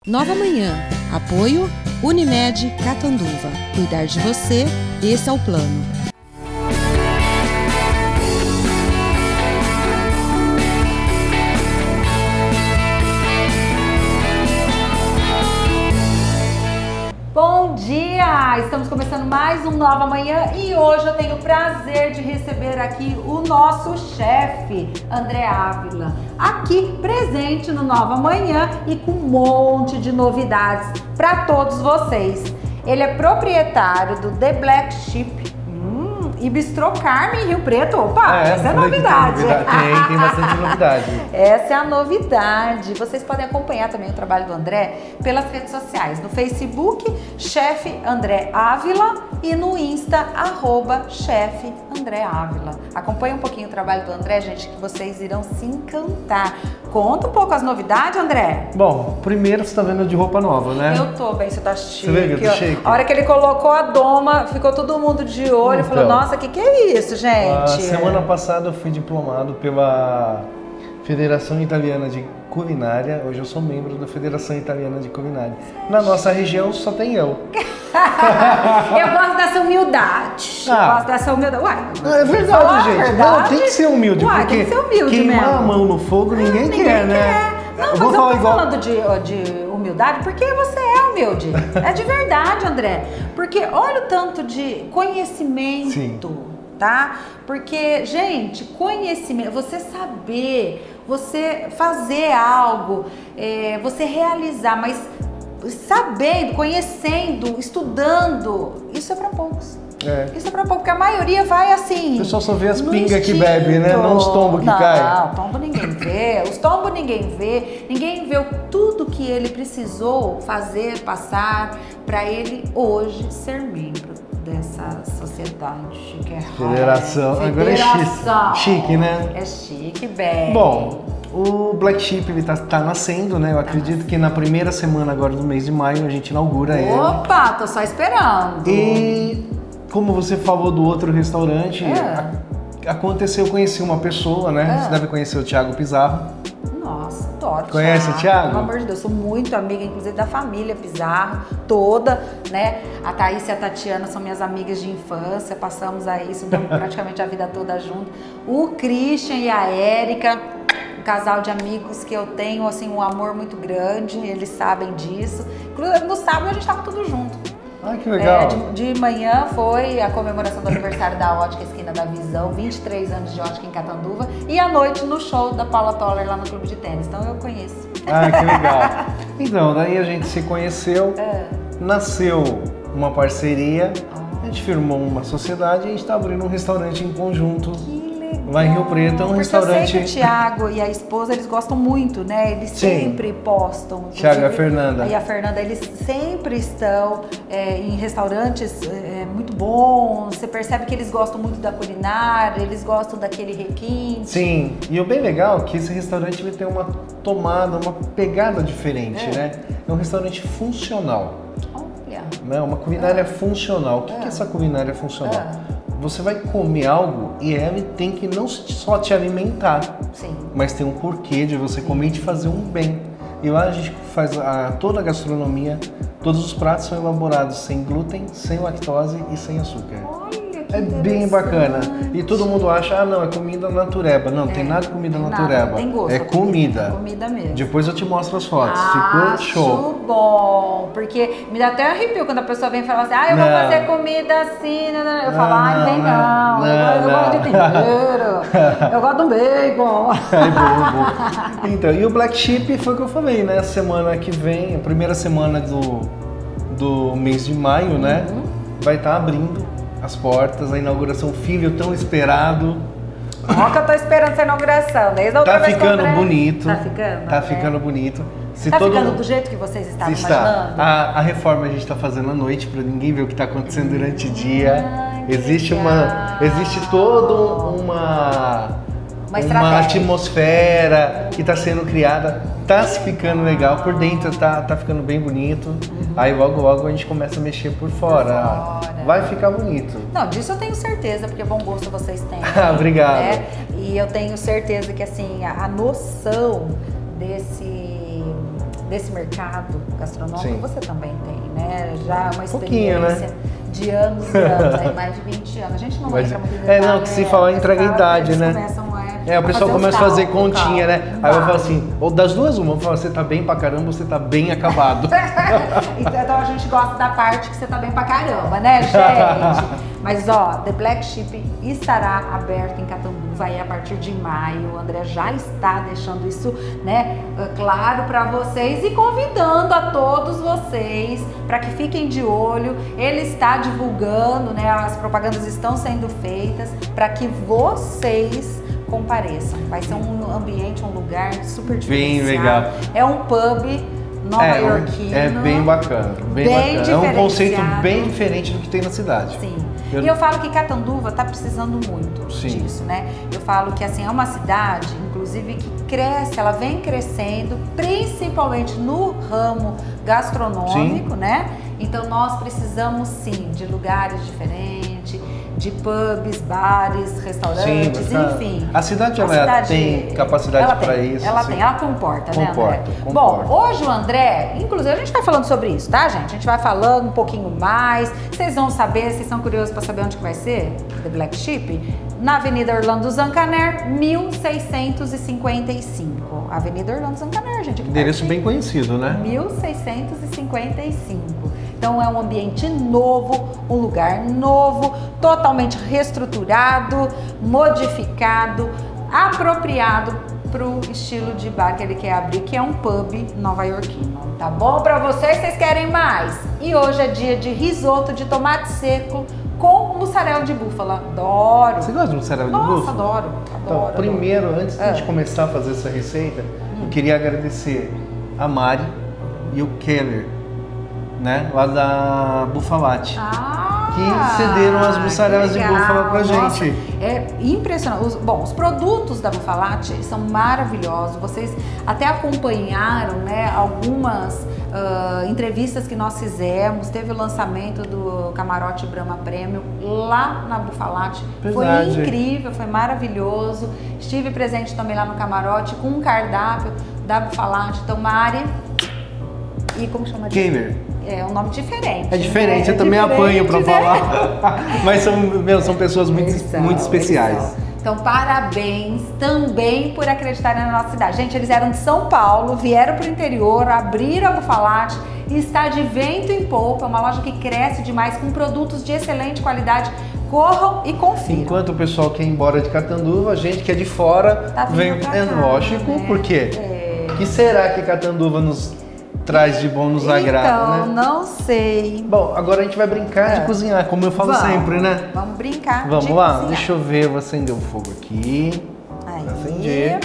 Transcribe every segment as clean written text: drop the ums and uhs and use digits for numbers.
Nova Manhã. Apoio Unimed Catanduva. Cuidar de você, esse é o plano. Bom dia! Estamos começando mais um Nova Manhã e hoje eu tenho o prazer de receber aqui o nosso chefe, André Ávila, aqui presente no Nova Manhã e com um monte de novidades para todos vocês. Ele é proprietário do The Black Sheep e Bistrô Carmen em Rio Preto. Opa, essa é a novidade. Tem bastante novidade. Essa é a novidade. Vocês podem acompanhar também o trabalho do André pelas redes sociais. No Facebook, Chefe André Ávila e no Insta, @Chefe André Ávila. Acompanhe um pouquinho o trabalho do André, gente, que vocês irão se encantar. Conta um pouco as novidades, André. Bom, primeiro você tá vendo de roupa nova, né? Eu tô bem, você tá chique. Você vê que eu tô chique? A hora que ele colocou a doma, ficou todo mundo de olho e falou, nossa, o que é isso, gente? Semana passada eu fui diplomado pela Federação Italiana de Culinária. Hoje eu sou membro da Federação Italiana de Culinária. Na nossa região só tem eu. Eu gosto dessa humildade. Eu gosto dessa humildade. Uai, é verdade, gente. Não, tem que ser humilde. Uai, porque tem que ser humilde queimar mesmo. A mão no fogo ninguém quer, né? Não, mas eu tô falando de humildade porque você é humilde. É de verdade, André. Porque olha o tanto de conhecimento. Sim. Tá? Porque, gente, conhecimento, você saber, você fazer algo, você realizar, mas sabendo, conhecendo, estudando, isso é para poucos. Isso é pra pouco, porque a maioria vai assim. O pessoal só vê as pingas que bebe, né? Não os tombos que caem. Não, tombo ninguém vê. Os tombos ninguém vê. Ninguém vê tudo que ele precisou fazer, passar, pra ele hoje ser membro dessa sociedade que é Federação. Agora é chique, né? É chique, bem. Bom, o Black Sheep ele tá nascendo, né? Eu acredito que na primeira semana agora do mês de maio a gente inaugura ele. Opa, tô só esperando. E como você falou do outro restaurante, aconteceu, eu conheci uma pessoa, né? Você deve conhecer o Thiago Pizarro. Nossa, adoro. Conhece o Thiago? Pelo amor de Deus, sou muito amiga, inclusive da família Pizarro, toda, né? A Thaís e a Tatiana são minhas amigas de infância, passamos aí praticamente a vida toda junto. O Christian e a Érica, um casal de amigos que eu tenho, assim, um amor muito grande, eles sabem disso. Inclusive, no sábado a gente tava tudo junto. Ah, que legal. De manhã foi a comemoração do aniversário da Ótica Esquina da Visão, 23 anos de ótica em Catanduva, e à noite no show da Paula Toller lá no Clube de Tênis, então eu conheço. Ah, que legal. Então, daí a gente se conheceu, nasceu uma parceria, a gente firmou uma sociedade e a gente está abrindo um restaurante em conjunto. Lá em Rio Preto é um restaurante. Eu sei que o Thiago e a esposa, eles gostam muito, né? Eles sempre postam. Thiago e a Fernanda. E a Fernanda, eles sempre estão em restaurantes muito bons. Você percebe que eles gostam muito da culinária, eles gostam daquele requinte. Sim, e o bem legal é que esse restaurante vai ter uma tomada, uma pegada diferente, né? É um restaurante funcional. Olha. Né? Uma culinária funcional. O que é essa culinária funcional? Você vai comer algo e ele tem que não só te alimentar, mas tem um porquê de você comer e te fazer um bem. E lá a gente faz toda a gastronomia, todos os pratos são elaborados sem glúten, sem lactose e sem açúcar. Olha, é bem bacana. E todo mundo acha, não, é comida natureba. Não, tem nada de comida natureba. Tem gosto, é comida. É comida mesmo. Depois eu te mostro as fotos. Ficou show. Acho bom. Porque me dá até arrepio quando a pessoa vem falar assim, eu vou fazer comida assim. Eu falo, vem não. Eu gosto de tempero. Eu gosto do bacon. É bom. Então, e o Black Sheep foi o que eu falei, né? Semana que vem, a primeira semana do mês de maio, né? Vai estar abrindo as portas, a inauguração, filho tão esperado. Ó que eu tô esperando essa inauguração, desde a outra vez. Tá ficando bonito. Tá ficando? Tá ficando bonito. Tá ficando do jeito que vocês estavam imaginando? A reforma a gente tá fazendo à noite para ninguém ver o que tá acontecendo durante o dia. Existe toda uma atmosfera que está sendo criada, tá ficando legal, por dentro tá ficando bem bonito, aí logo a gente começa a mexer por fora. Vai ficar bonito. Não, disso eu tenho certeza, porque bom gosto vocês têm. Obrigado. Né? E eu tenho certeza que assim, a noção desse mercado gastronômico, Sim. você também tem, né? Já uma Pouquinho, experiência de anos e anos, aí mais de 20 anos. A gente não entra muito em detalhe. Não, que se falar entrega a idade, né? O pessoal começa a fazer continha, né? Aí eu falo assim, ou das duas uma, eu falo, você tá bem pra caramba, você tá bem acabado. Então a gente gosta da parte que você tá bem pra caramba, né, gente? Mas ó, The Black Sheep estará aberto em Catanduva aí a partir de maio. O André já está deixando isso, né, claro pra vocês e convidando a todos vocês para que fiquem de olho. Ele está divulgando, né, as propagandas estão sendo feitas para que vocês compareçam. Vai ser um ambiente, um lugar super diferenciado. Bem legal. É um pub nova-iorquino. É bem bacana, bem bacana. É um conceito bem diferente do que tem na cidade. Sim. E eu falo que Catanduva está precisando muito disso, né? Eu falo que assim, é uma cidade, inclusive, que cresce, ela vem crescendo, principalmente no ramo gastronômico, sim, né? Então nós precisamos sim de lugares diferentes, de pubs, bares, restaurantes, sim, enfim. A cidade tem capacidade para isso. Ela tem, ela comporta, né, André? Bom, hoje o André, inclusive a gente vai falando sobre isso, tá, gente? A gente vai falando um pouquinho mais. Vocês vão saber, vocês são curiosos para saber onde que vai ser The Black Sheep? Na Avenida Orlando Zancaner, 1655. Avenida Orlando Zancaner, gente. Endereço bem conhecido, né? 1655. Então é um ambiente novo, um lugar novo, totalmente reestruturado, modificado, apropriado para o estilo de bar que ele quer abrir, que é um pub nova-iorquino. Tá bom para vocês? Vocês querem mais? E hoje é dia de risoto de tomate seco com mussarela de búfala. Adoro! Você gosta de mussarela de búfala? Nossa, adoro. Então, primeiro, antes de a gente começar a fazer essa receita, eu queria agradecer a Mari e o Keller, né, lá da Bufalate, que cederam as mussarelas de búfala pra gente. Nossa, é impressionante. Os produtos da Bufalate são maravilhosos. Vocês até acompanharam, né, algumas entrevistas que nós fizemos. Teve o lançamento do Camarote Brahma Premium lá na Bufalate. Foi incrível, foi maravilhoso. Estive presente também lá no Camarote com um cardápio da Bufalate. Então, Mari e como chama? Keller. É um nome diferente. É diferente, eu também apanho pra falar. Mas são pessoas muito especiais. Então, parabéns também por acreditarem na nossa cidade. Gente, eles eram de São Paulo, vieram pro interior, abriram a Bufalate e está de vento em polpa. É uma loja que cresce demais com produtos de excelente qualidade. Corram e confiram. Enquanto o pessoal quer ir embora de Catanduva, a gente que é de fora vem. É lógico, né? Por quê? O que será que Catanduva nos traz de bom, nos agrada, né? Não sei. Bom, agora a gente vai brincar de cozinhar, como eu falo sempre, né? Vamos brincar. Vamos lá? Cozinhar. Deixa eu ver, eu vou acender o fogo aqui. Aí. Acender.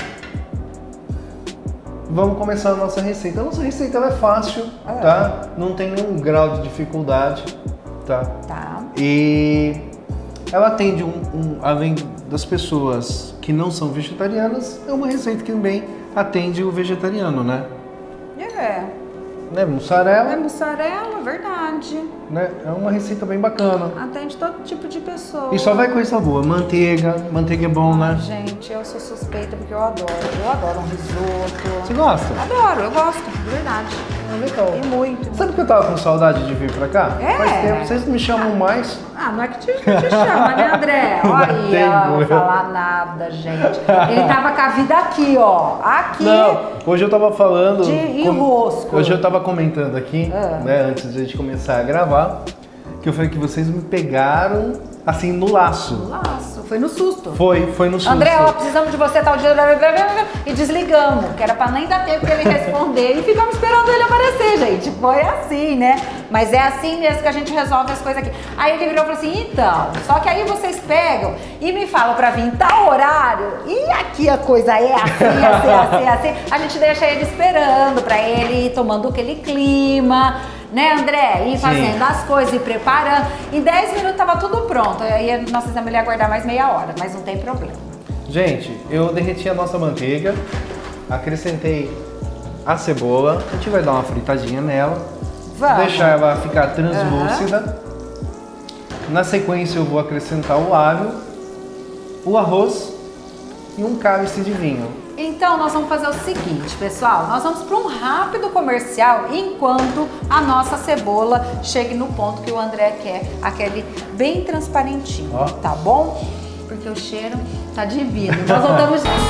Vamos começar a nossa receita. A nossa receita ela é fácil, tá? Não tem nenhum grau de dificuldade, tá? E ela atende além das pessoas que não são vegetarianas, é uma receita que também atende o vegetariano, né? Né? Mussarela. É mussarela, verdade. Né? É uma receita bem bacana. Atende todo tipo de pessoa. E só vai coisa boa. Manteiga é bom, né? Gente, eu sou suspeita porque eu adoro. Eu adoro um risoto. Você gosta? Adoro, eu gosto, de verdade. Legal. E muito. Sabe que eu tava com saudade de vir pra cá? Faz tempo, vocês me chamam mais. Não é que te chama, né, André? Olha, não vou falar nada, gente. Ele tava com a vida aqui, ó. Aqui. Não, hoje eu tava falando. De enrosco. Hoje eu tava comentando aqui, né, antes de a gente começar a gravar, que eu falei que vocês me pegaram assim no laço. No laço, foi no susto. Foi no susto. André, ó, precisamos de você tal dia. E desligamos, que era pra nem dar tempo pra ele responder. E ficamos esperando ele aparecer, gente. Foi assim, né? Mas é assim mesmo que a gente resolve as coisas aqui. Aí ele virou e falou assim, então, só que aí vocês pegam e me falam pra vir em tal horário. E aqui a coisa é assim. A gente deixa ele esperando pra ele ir tomando aquele clima. Né, André? Ir fazendo as coisas, ir preparando. Em 10 minutos tava tudo pronto. Aí nós fizemos ele aguardar mais meia hora, mas não tem problema. Gente, eu derreti a nossa manteiga, acrescentei a cebola, a gente vai dar uma fritadinha nela, deixar ela ficar translúcida. Na sequência eu vou acrescentar o alho, o arroz e um cálice de vinho. Então nós vamos fazer o seguinte, pessoal, nós vamos para um rápido comercial enquanto a nossa cebola chegue no ponto que o André quer, aquele bem transparentinho, tá bom? Porque o cheiro tá divino. Nós voltamos já.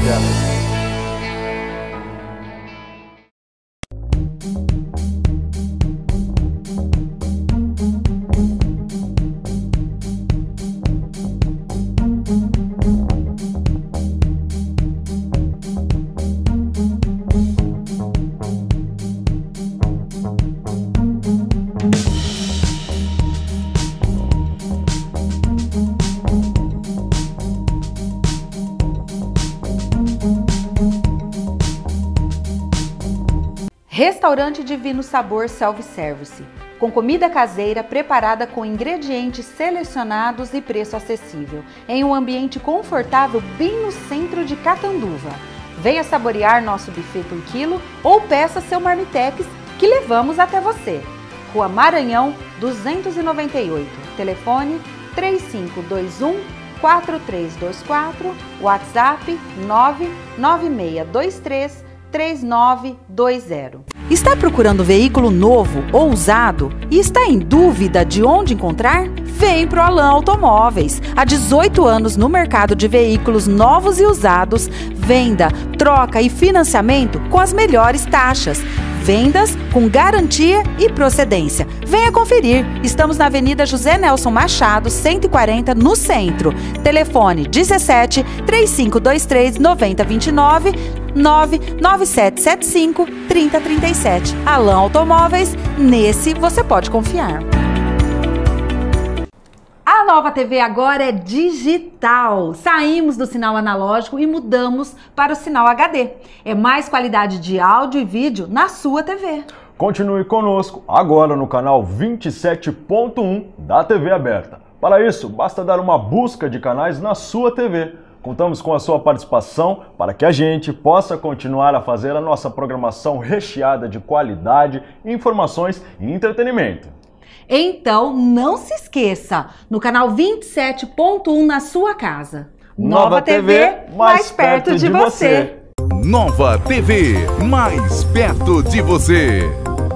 Restaurante Divino Sabor Self-Service, com comida caseira preparada com ingredientes selecionados e preço acessível, em um ambiente confortável bem no centro de Catanduva. Venha saborear nosso buffet por quilo ou peça seu marmitex que levamos até você. Rua Maranhão, 298, telefone 3521-4324, WhatsApp 99623-3920. Está procurando veículo novo ou usado e está em dúvida de onde encontrar? Vem pro Alan Automóveis. Há 18 anos no mercado de veículos novos e usados, venda, troca e financiamento com as melhores taxas. Vendas com garantia e procedência. Venha conferir. Estamos na Avenida José Nelson Machado, 140, no centro. Telefone 17 3523 9029 99775 3037. Alan Automóveis, nesse você pode confiar. A Nova TV agora é digital. Saímos do sinal analógico e mudamos para o sinal HD. É mais qualidade de áudio e vídeo na sua TV. Continue conosco agora no canal 27.1 da TV aberta. Para isso, basta dar uma busca de canais na sua TV. Contamos com a sua participação para que a gente possa continuar a fazer a nossa programação recheada de qualidade, informações e entretenimento. Então, não se esqueça, no canal 27.1 na sua casa. Nova TV, mais perto de você. Nova TV, mais perto de você.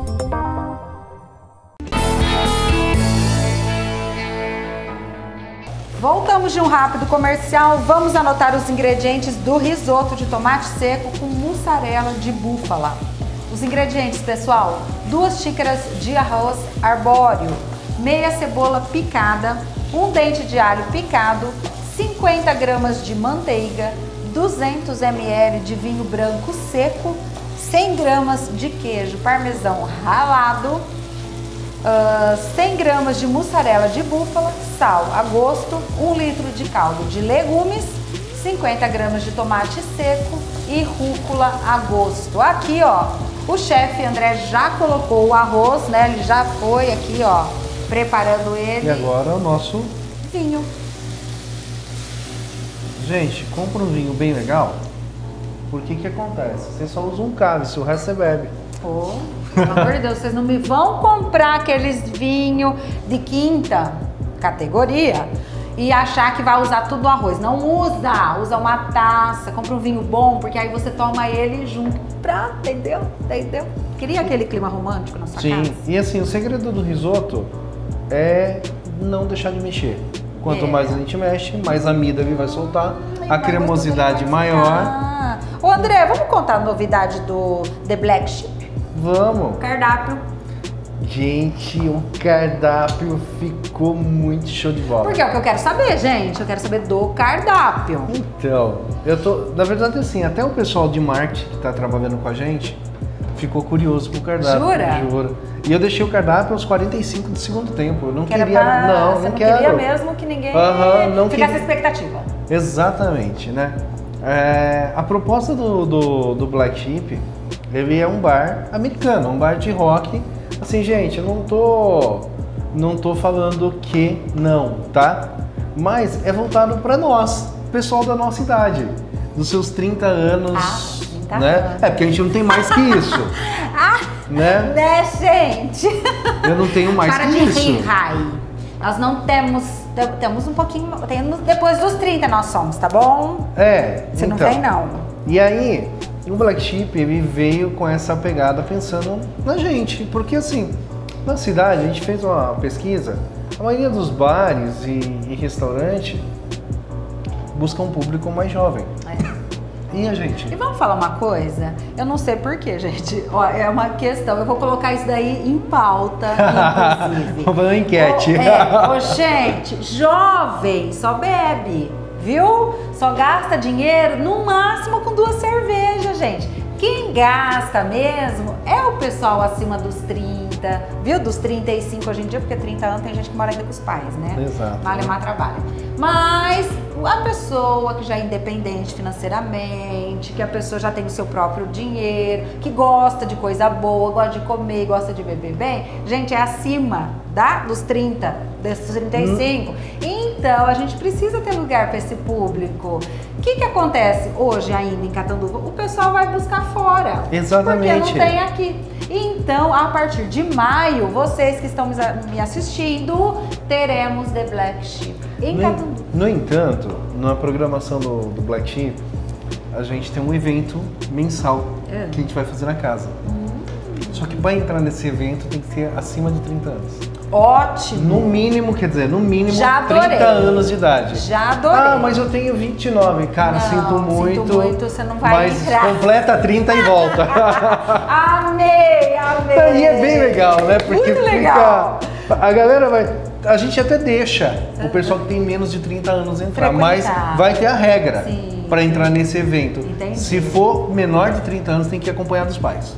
Voltamos de um rápido comercial, vamos anotar os ingredientes do risoto de tomate seco com mussarela de búfala. Os ingredientes, pessoal: 2 xícaras de arroz arbóreo, meia cebola picada, 1 dente de alho picado, 50 gramas de manteiga, 200 ml de vinho branco seco, 100 gramas de queijo parmesão ralado, 100 gramas de mussarela de búfala, sal a gosto, 1 litro de caldo de legumes, 50 gramas de tomate seco e rúcula a gosto. Aqui, ó, o chefe André já colocou o arroz, né? Ele já foi aqui, ó, preparando ele. E agora o nosso vinho. Gente, compra um vinho bem legal, porque que acontece? Você só usa um cálice, o resto você bebe. Pô, pelo amor de Deus, vocês não me vão comprar aqueles vinhos de quinta categoria e achar que vai usar tudo no arroz. Não usa, usa uma taça, compra um vinho bom, porque aí você toma ele junto pra, entendeu? Queria aquele clima romântico na sua casa. Sim, e assim, o segredo do risoto é não deixar de mexer. Quanto mais a gente mexe, mais amido ele vai soltar, a cremosidade maior. Ô André, vamos contar a novidade do The Black Sheep? Vamos! Cardápio. Gente, o cardápio ficou muito show de bola. Porque é o que eu quero saber, gente. Eu quero saber do cardápio. Então, na verdade, assim, até o pessoal de marketing que tá trabalhando com a gente ficou curioso com o cardápio. Jura? Juro. E eu deixei o cardápio aos 45 do segundo tempo. Eu não queria. Você não queria mesmo que ninguém ficasse a expectativa. Exatamente, né? A proposta do Black Sheep, ele é um bar americano, um bar de rock. Assim, gente, eu não tô falando que não, tá? Mas é voltado para nós, pessoal da nossa idade, dos seus 30 anos, 30 né? Anos. É porque a gente não tem mais que isso. Né, gente? Eu não tenho mais que isso. Para de rir, Rai. Nós não temos um pouquinho, depois dos 30 nós somos, tá bom? É. Você então, não tem, não. E aí, o Black Sheep ele veio com essa pegada pensando na gente, porque assim, na cidade a gente fez uma pesquisa, a maioria dos bares e restaurantes busca um público mais jovem. E a gente? E vamos falar uma coisa? Eu não sei porquê, gente. Ó, é uma questão. Eu vou colocar isso daí em pauta, inclusive. Vamos fazer uma enquete. Gente, jovem só bebe, viu? Só gasta dinheiro no máximo com 2 cervejas, gente. Quem gasta mesmo é o pessoal acima dos 30, viu? Dos 35 hoje em dia, porque 30 anos tem gente que mora ainda com os pais, né? Exato. Malemar trabalha. Mas a pessoa que já é independente financeiramente, que a pessoa já tem o seu próprio dinheiro, que gosta de coisa boa, gosta de comer, gosta de beber bem, gente, é acima dos 30, desses 35. Então, a gente precisa ter lugar para esse público. O que acontece hoje ainda em Catanduva? O pessoal vai buscar fora. Exatamente. Porque não tem aqui. Então, a partir de maio, vocês que estão me assistindo, teremos The Black Sheep em Catanduva. No entanto, na programação do Black Sheep, a gente tem um evento mensal que a gente vai fazer na casa. Só que para entrar nesse evento tem que ser acima de 30 anos. Ótimo! No mínimo, quer dizer, no mínimo já 30 anos de idade. Já adorei. Ah, mas eu tenho 29. Cara, não, sinto muito, você não vai entrar. Mas completa 30 e volta. Amei! E é bem legal, né? Porque muito legal. A galera vai... A gente até deixa o pessoal que tem menos de 30 anos entrar, mas vai ter a regra para entrar nesse evento. Entendi. Se for menor de 30 anos, tem que acompanhar dos pais.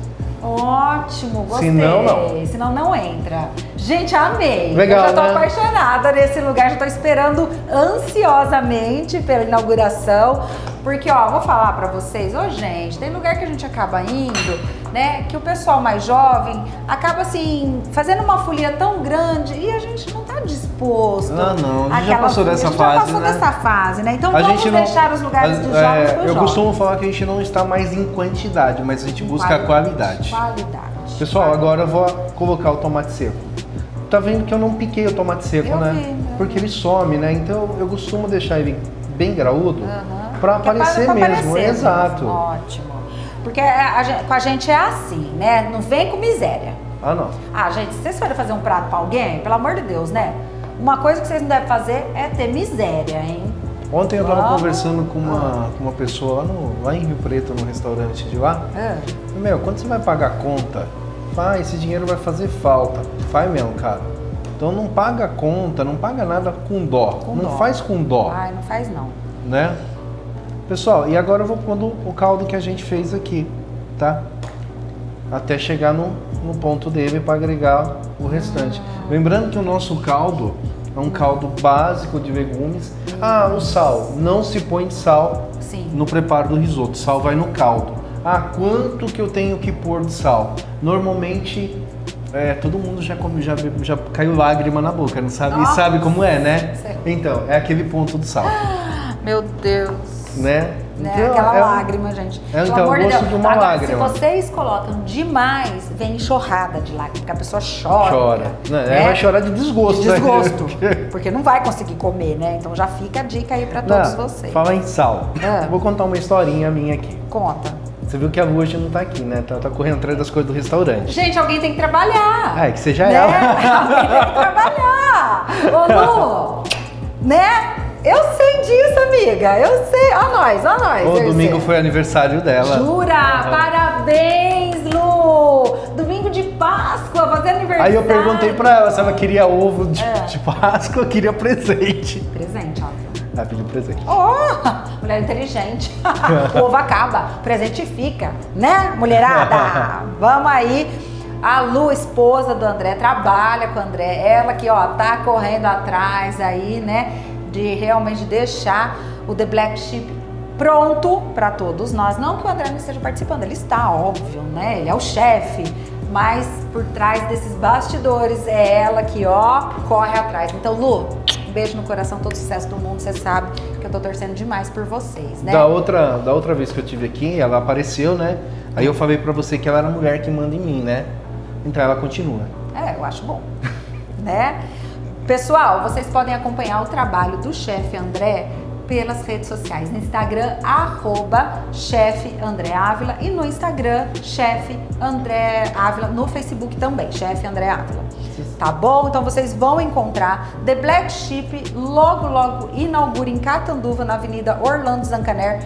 Ótimo, gostei. Senão, não. Senão não entra. Gente, amei. Legal, eu já tô né? apaixonada nesse lugar, já tô esperando ansiosamente pela inauguração. Porque, ó, vou falar pra vocês, gente, tem lugar que a gente acaba indo, né, que o pessoal mais jovem acaba, assim, fazendo uma folia tão grande e a gente não tá disposto. Não, a gente já passou dessa fase, já passou dessa fase, né? Então a vamos gente deixar os lugares dos jovens pros Eu jovens. costumo falar que a gente não está mais em quantidade, mas a gente busca a qualidade. Pessoal, agora eu vou colocar o tomate seco. Tá vendo que eu não piquei o tomate seco, né? Porque ele some, né? Então eu costumo deixar ele bem graúdo pra aparecer mesmo. Exato. Ótimo. Porque com a gente é assim, né? Não vem com miséria. Ah, não. Ah, gente, se vocês forem fazer um prato pra alguém, pelo amor de Deus, né? Uma coisa que vocês não devem fazer é ter miséria, hein? Ontem eu tava conversando com uma pessoa lá em Rio Preto, no restaurante de lá. Meu, quando você vai pagar a conta, esse dinheiro vai fazer falta. Faz mesmo, cara. Então não paga a conta, não paga nada com dó. Faz com dó. Ai, não faz não. Né? Pessoal, e agora eu vou pondo o caldo que a gente fez aqui, tá? Até chegar no ponto dele para agregar o restante. Lembrando que o nosso caldo é um caldo básico de legumes. Ah, o sal. Não se põe sal no preparo do risoto. Sal vai no caldo. Ah, quanto que eu tenho que pôr de sal? Normalmente, todo mundo já caiu lágrima na boca, não sabe? Nossa. E sabe como é, né? Sei. Então, é aquele ponto do sal. Meu Deus. Né? Então, aquela lágrima, gente. Então, o gosto de uma lágrima. Se vocês colocam demais, vem enxurrada de lágrima, porque a pessoa chora. Ela vai chorar de desgosto. De desgosto. Porque não vai conseguir comer, né? Então já fica a dica aí pra todos vocês. Fala em sal. Vou contar uma historinha minha aqui. Conta. Você viu que a Lu hoje não tá aqui, né? Tá correndo atrás das coisas do restaurante. Gente, alguém tem que trabalhar. É que você já né? é. Alguém tem que trabalhar. Ô, Lu, né? Eu sei disso, amiga. Eu sei. Ó nós. O domingo foi aniversário dela. Jura? Parabéns, Lu! Domingo de Páscoa, fazer aniversário. Aí eu perguntei pra ela se ela queria ovo de Páscoa ou queria presente. Presente, óbvio. Ela pediu presente. Mulher inteligente. O ovo acaba, o presente fica, né, mulherada? Vamos aí. A Lu, esposa do André, trabalha com o André. Ela que, tá correndo atrás aí, né, de realmente deixar o The Black Sheep pronto para todos nós. Não que o André não esteja participando, ele está, óbvio, né? Ele é o chefe, mas por trás desses bastidores é ela que, corre atrás. Então, Lu, um beijo no coração, todo sucesso do mundo. Você sabe que eu tô torcendo demais por vocês, né? Da outra vez que eu tive aqui, ela apareceu, né? Aí eu falei pra você que ela era a mulher que manda em mim, né? Então ela continua. Eu acho bom, né? Pessoal, vocês podem acompanhar o trabalho do chefe André pelas redes sociais. No Instagram, @chefe André Ávila e no Instagram, chefe André Ávila, no Facebook também, chefe André Ávila. Tá bom? Então vocês vão encontrar The Black Sheep, logo inaugura em Catanduva, na Avenida Orlando Zancanero,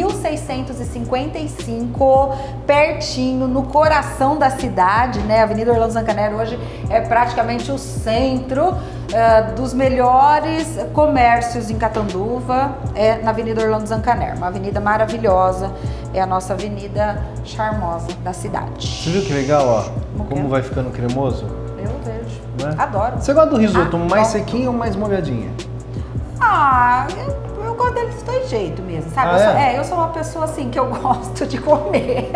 1655, pertinho, no coração da cidade, né? A Avenida Orlando Zancanero hoje é praticamente o centro dos melhores comércios em Catanduva, é na Avenida Orlando Zancanero, uma avenida maravilhosa, é a nossa avenida charmosa da cidade. Você viu que legal, ó? Como vai ficando cremoso? Eu vejo. Não é? Adoro. Você gosta do risoto mais sequinho ou mais molhadinho? Eu gosto dele dos dois jeitos mesmo, sabe? Eu sou uma pessoa assim que eu gosto de comer.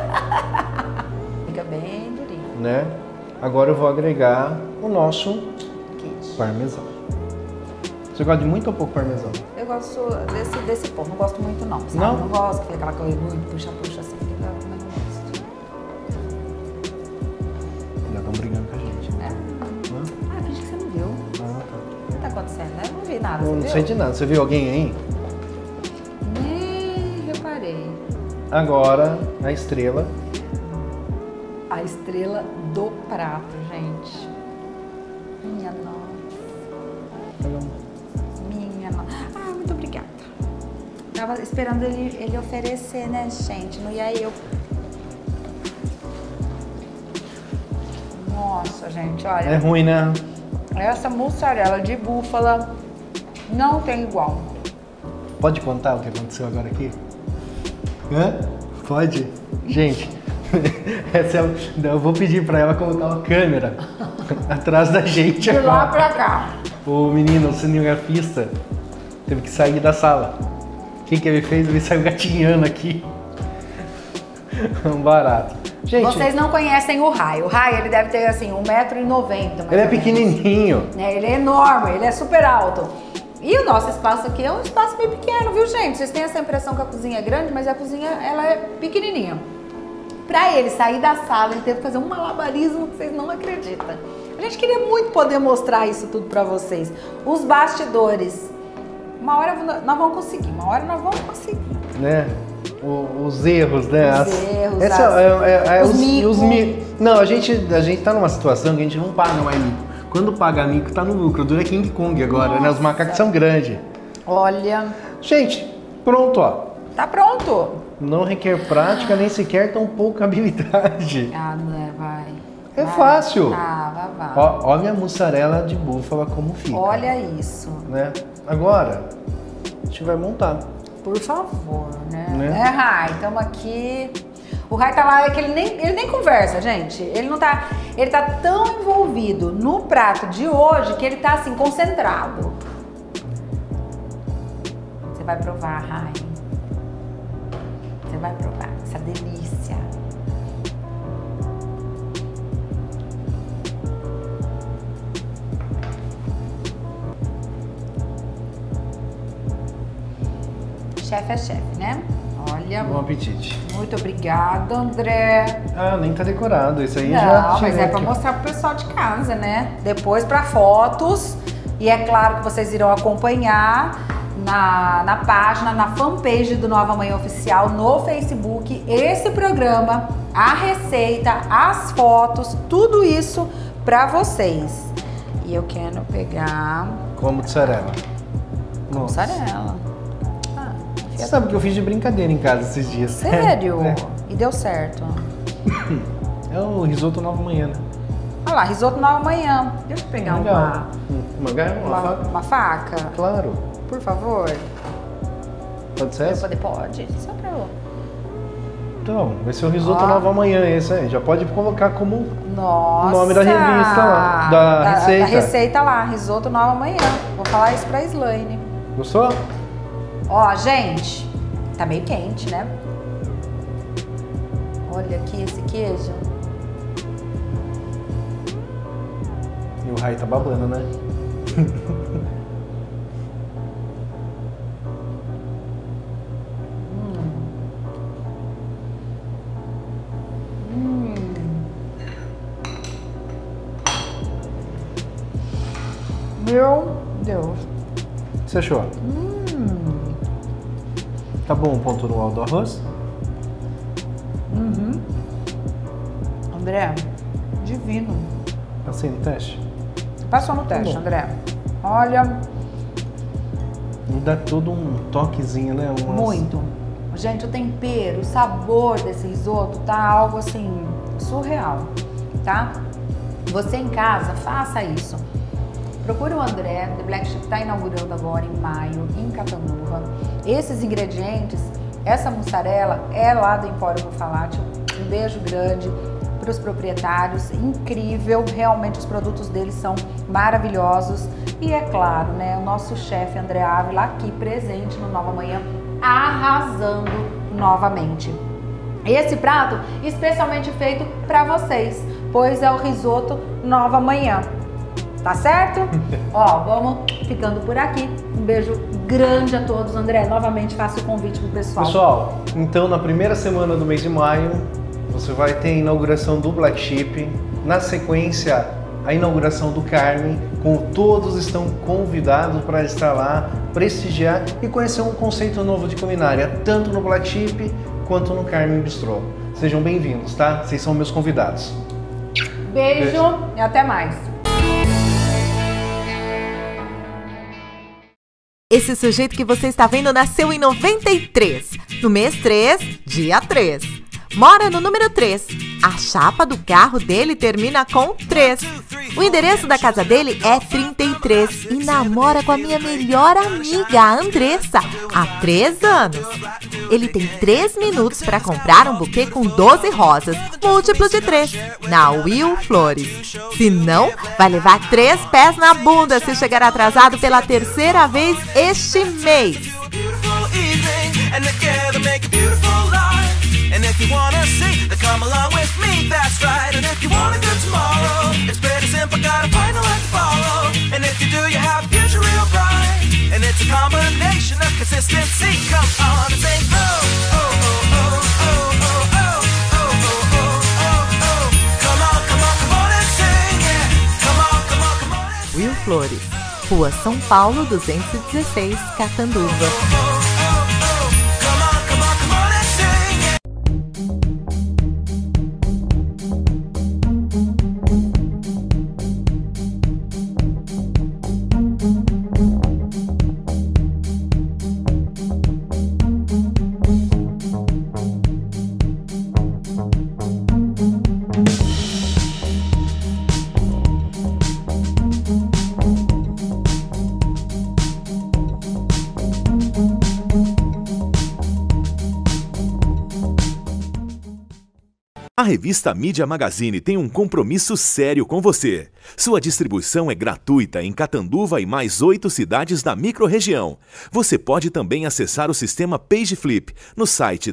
Fica bem durinho. Né? Agora eu vou agregar o nosso Queijo. parmesão. Você gosta de muito ou pouco parmesão? Eu gosto desse pão, não gosto muito não, sabe? Não? Não gosto que fica aquela coisa muito puxa assim, fica, mas não gosto. Já estão brigando com a gente. Finge que você não viu. O que tá acontecendo, né? Eu não vi nada, Não você sei viu? de nada. Você viu alguém aí? Nem reparei. Agora, a estrela. A estrela do prato, gente. Minha nossa. Minha nossa. Muito obrigada. Tava esperando ele oferecer, né, gente? Não ia eu. Nossa, gente, olha. É ruim, né? Essa mussarela de búfala não tem igual. Pode contar o que aconteceu agora aqui? Hã? Pode? Gente, eu vou pedir pra ela colocar uma câmera atrás da gente De lá agora. pra cá. O menino, o cinegrafista, teve que sair da sala. O que ele fez? Ele saiu gatinhando aqui. Um barato. Gente, Vocês não conhecem o Rai. O Rai, ele deve ter assim 1,90 m. ele é pequenininho. Ele é enorme, ele é super alto. E o nosso espaço aqui é um espaço bem pequeno, viu, gente? Vocês têm essa impressão que a cozinha é grande, mas a cozinha, ela é pequenininha. Pra ele sair da sala, ele teve que fazer um malabarismo que vocês não acreditam. A gente queria muito poder mostrar isso tudo pra vocês. Os bastidores. Uma hora nós vamos conseguir, Né? Os erros, né? Os micos. Não, a gente tá numa situação que a gente não paga mais mico. Quando paga mico, tá no lucro. Dura King Kong agora, né? Os macacos são grandes. Olha. Gente, pronto, ó. Tá pronto. Não requer prática, nem sequer tão pouca habilidade. Né? Vai. É fácil. Vai. Ó, olha a mussarela de búfala como fica. Olha isso. Né? Agora, a gente vai montar. Por favor, né? Né? Rai, estamos aqui. O Rai tá lá, é que ele nem conversa, gente. Ele tá tão envolvido no prato de hoje que ele tá assim, concentrado. Você vai provar, Rai. Você vai provar essa delícia. Chefe é chefe, né? Olha. Bom apetite. Muito obrigada, André. Nem tá decorado. Isso aí Não, já mas é pra mostrar pro pessoal de casa, né? Depois pra fotos. E é claro que vocês irão acompanhar na página, na fanpage do Nova Manhã Oficial, no Facebook, esse programa, a receita, as fotos, tudo isso pra vocês. E eu quero pegar... Com mussarela. Mussarela. Você sabe que eu fiz de brincadeira em casa esses dias. Sério? E deu certo. É o risoto Nova Manhã, né? Olha lá, risoto Nova Manhã. Deixa eu pegar uma faca. Claro. Por favor. Pode ser? Pode. Só pra eu. Então, vai ser o risoto Nova Manhã esse aí. Já pode colocar como Nossa. nome da revista lá, da receita. Da receita lá, risoto Nova Manhã. Vou falar isso pra Slaine. Gostou? Ó, gente, tá meio quente, né? Olha aqui esse queijo. E o Rai tá babando, né? Meu Deus. O que você achou? Tá bom o ponto no do arroz? André, divino. Passei no teste? Passou no teste, André. Olha... Me dá todo um toquezinho, né? Muito. Gente, o tempero, o sabor desse risoto tá algo assim, surreal, tá? Você em casa, faça isso. Procure o André, The Black Sheep está inaugurando agora em maio, em Catanduva. Esses ingredientes, essa mussarela é lá do Empório Bufalatio. Um beijo grande para os proprietários, incrível, realmente os produtos deles são maravilhosos. E é claro, né, o nosso chefe André Ávila aqui presente no Nova Manhã, arrasando novamente. Esse prato especialmente feito para vocês, pois é o risoto Nova Manhã. Tá certo? Ó, vamos ficando por aqui. Um beijo grande a todos. André, novamente faço o convite pro pessoal. Pessoal, então na primeira semana do mês de maio, você vai ter a inauguração do Black Sheep. Na sequência, a inauguração do Carmen. Todos estão convidados para estar lá, prestigiar e conhecer um conceito novo de culinária, tanto no Black Sheep quanto no Carmen Bistrô. Sejam bem-vindos, tá? Vocês são meus convidados. Beijo e até mais. Esse sujeito que você está vendo nasceu em 93, no mês 3, dia 3. Mora no número 3. A chapa do carro dele termina com 3. O endereço da casa dele é 33 e namora com a minha melhor amiga, a Andressa, há 3 anos. Ele tem 3 minutos para comprar um buquê com 12 rosas, múltiplo de 3, na Will Flores. Se não, vai levar 3 pés na bunda se chegar atrasado pela 3ª vez este mês. And if you wanna see, then come along with me, that's right. And if you want a good tomorrow, it's pretty simple, got a final one to follow. And if you do, you have a future real bright. And it's a combination of consistency. Come on and sing, oh, oh, oh, oh, oh, oh, oh, oh, oh, oh, oh. Come on, come on, come on and sing, yeah. Come on, come on, come on and sing. Will Flores, Rua São Paulo 216, Catanduva. A revista Mídia Magazine tem um compromisso sério com você. Sua distribuição é gratuita em Catanduva e mais 8 cidades da microrregião. Você pode também acessar o sistema PageFlip no site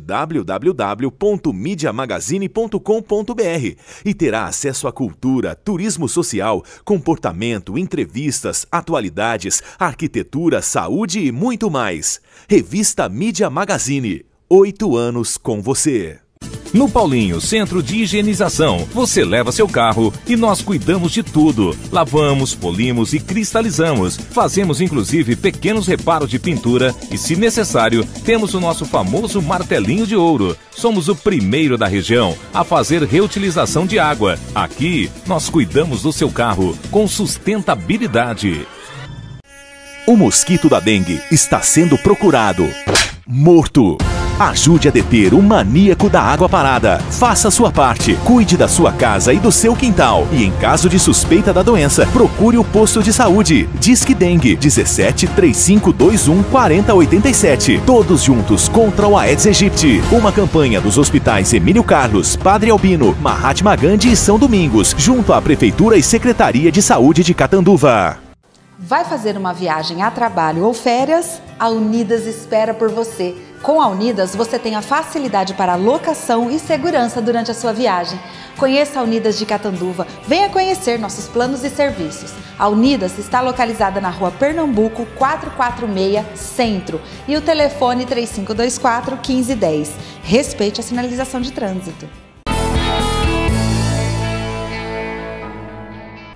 www.mediamagazine.com.br e terá acesso à cultura, turismo social, comportamento, entrevistas, atualidades, arquitetura, saúde e muito mais. Revista Mídia Magazine. 8 anos com você. No Paulinho Centro de Higienização, você leva seu carro e nós cuidamos de tudo. Lavamos, polimos e cristalizamos. Fazemos inclusive pequenos reparos de pintura e, se necessário, temos o nosso famoso martelinho de ouro. Somos o primeiro da região a fazer reutilização de água. Aqui, nós cuidamos do seu carro com sustentabilidade. O mosquito da dengue está sendo procurado. Morto. Ajude a deter o maníaco da água parada. Faça a sua parte. Cuide da sua casa e do seu quintal. E em caso de suspeita da doença, procure o posto de saúde. Disque Dengue 17 3521 4087. Todos juntos contra o Aedes aegypti. Uma campanha dos hospitais Emílio Carlos, Padre Albino, Mahatma Gandhi e São Domingos, junto à Prefeitura e Secretaria de Saúde de Catanduva. Vai fazer uma viagem a trabalho ou férias? A Unidas espera por você. Com a Unidas, você tem a facilidade para locação e segurança durante a sua viagem. Conheça a Unidas de Catanduva, venha conhecer nossos planos e serviços. A Unidas está localizada na Rua Pernambuco, 446, Centro, e o telefone 3524 1510. Respeite a sinalização de trânsito.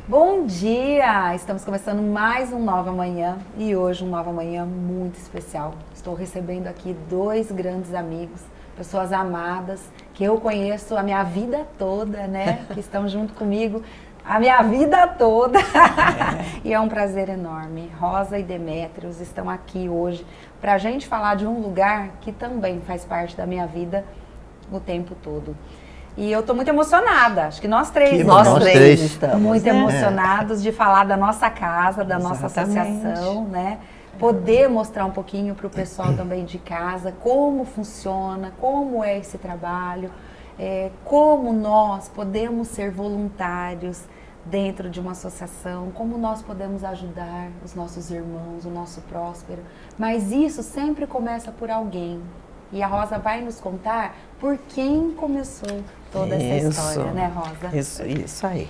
Bom dia! Estamos começando mais um Nova Manhã e hoje um Nova Manhã muito especial. Estou recebendo aqui 2 grandes amigos, pessoas amadas, que eu conheço a minha vida toda, né? Que estão junto comigo a minha vida toda. E é um prazer enorme. Rosa e Demétrios estão aqui hoje para a gente falar de um lugar que também faz parte da minha vida o tempo todo. E eu tô muito emocionada, acho que nós três estamos muito emocionados de falar da nossa casa, da nossa associação, né? Poder mostrar um pouquinho para o pessoal também de casa como funciona, como é esse trabalho, como nós podemos ser voluntários dentro de uma associação, como nós podemos ajudar os nossos irmãos, o nosso próspero. Mas isso sempre começa por alguém. E a Rosa vai nos contar por quem começou toda essa história, né, Rosa? Isso aí.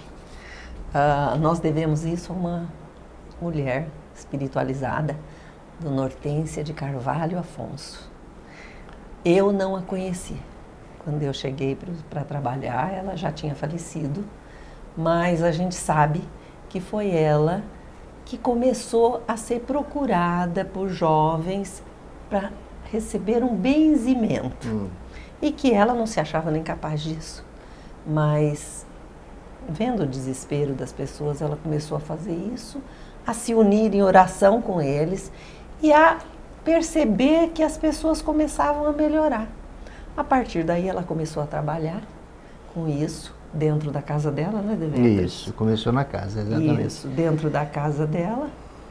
Nós devemos isso a uma mulher espiritualizada, Dona Hortência de Carvalho Afonso. Eu não a conheci. Quando eu cheguei para trabalhar, ela já tinha falecido, mas a gente sabe que foi ela que começou a ser procurada por jovens para receber um benzimento. E que ela não se achava nem capaz disso. Mas, vendo o desespero das pessoas, ela começou a fazer isso, a se unir em oração com eles e a perceber que as pessoas começavam a melhorar. A partir daí, ela começou a trabalhar com isso, dentro da casa dela, né, Demétrios? Isso, começou na casa, exatamente. Isso, dentro da casa dela.